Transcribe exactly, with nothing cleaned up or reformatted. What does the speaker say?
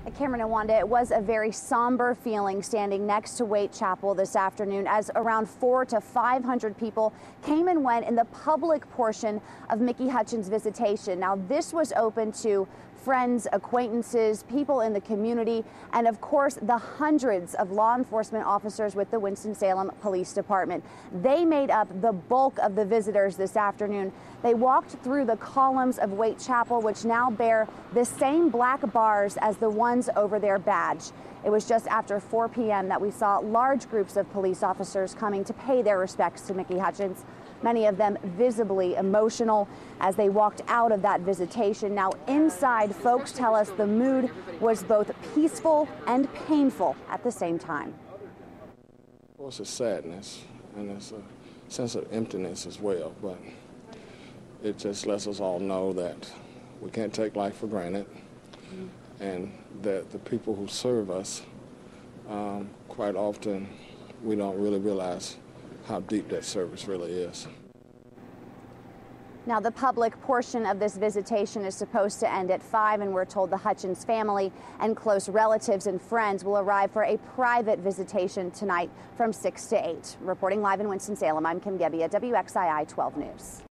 Cameron and Wanda, it was a very somber feeling standing next to Waite Chapel this afternoon as around four to five hundred people came and went in the public portion of Mickey Hutchens' visitation. Now, this was open to friends, acquaintances, people in the community, and of course the hundreds of law enforcement officers with the Winston-Salem Police Department. They made up the bulk of the visitors this afternoon. They walked through the columns of Waite Chapel, which now bear the same black bars as the ones over their badge. It was just after four p m that we saw large groups of police officers coming to pay their respects to Mickey Hutchens, many of them visibly emotional as they walked out of that visitation. Now, inside, folks tell us the mood was both peaceful and painful at the same time. Of course, it's sadness, and it's a sense of emptiness as well, but it just lets us all know that we can't take life for granted, and that the people who serve us, um, quite often, we don't really realize how deep that service really is. Now, the public portion of this visitation is supposed to end at five, and we're told the Hutchens family and close relatives and friends will arrive for a private visitation tonight from six to eight. Reporting live in Winston-Salem, I'm Kim Gebbia, W X I I twelve News.